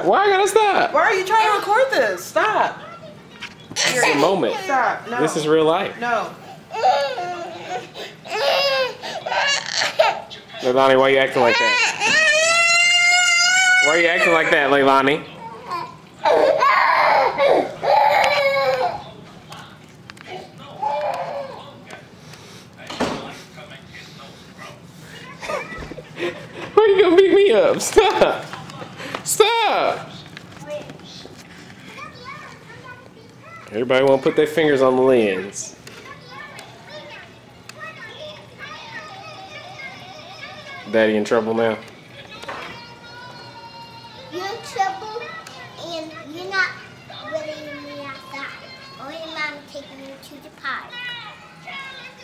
stop. Why I gotta stop? Why are you trying to record this? Stop. This is a moment. Stop. No. This is real life. No. Leilani, why are you acting like that? Why are you acting like that, Leilani? Why are you gonna beat me up? Stop! Stop! Everybody wanna put their fingers on the lens. Daddy in trouble now? You're in trouble and you're not letting me outside. Only mom taking me to the park.